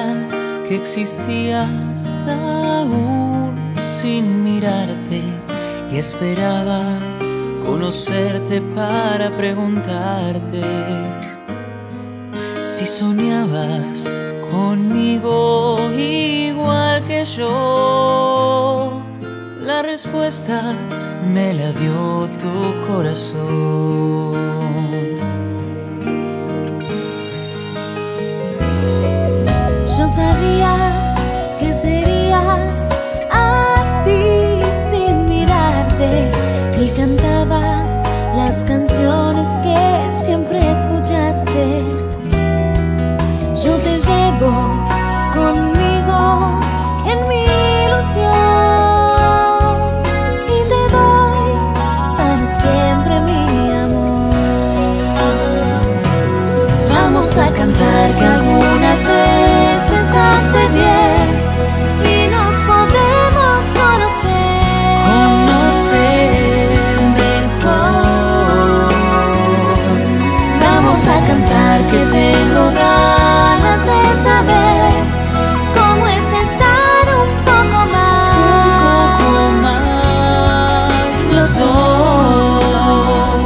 que existías aún sin mirarte, y esperaba conocerte para preguntarte si soñabas conmigo igual que yo. La respuesta me la dio tu corazón. Yo sabía que serías así sin mirarte, y cantaba las canciones que siempre escuchaste. Yo te llevo conmigo en mi ilusión y te doy para siempre mi amor. Vamos a cantar que algunas veces hace bien y nos podemos conocer mejor. Vamos a cantar que tengo ganas de saber cómo es estar un poco más los dos.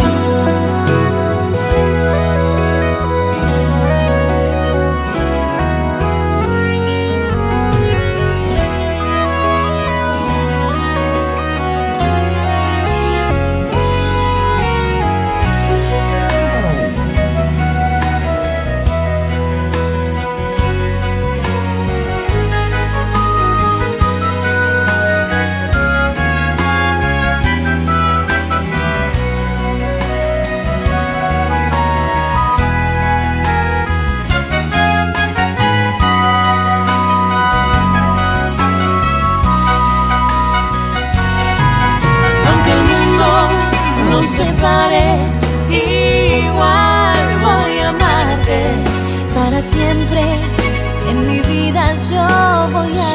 Separe, igual voy a amarte para siempre. En mi vida yo voy a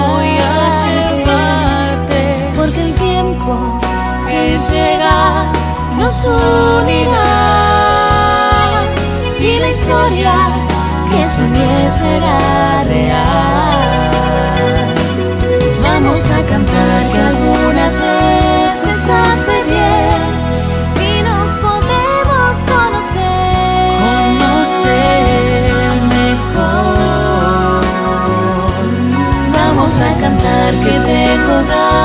llevarte, porque el tiempo que llega nos unirá y la historia que soñé será real. Vamos a cantar que algunas veces hace bien y nos podemos conocer mejor. Vamos a cantar que tengo ganas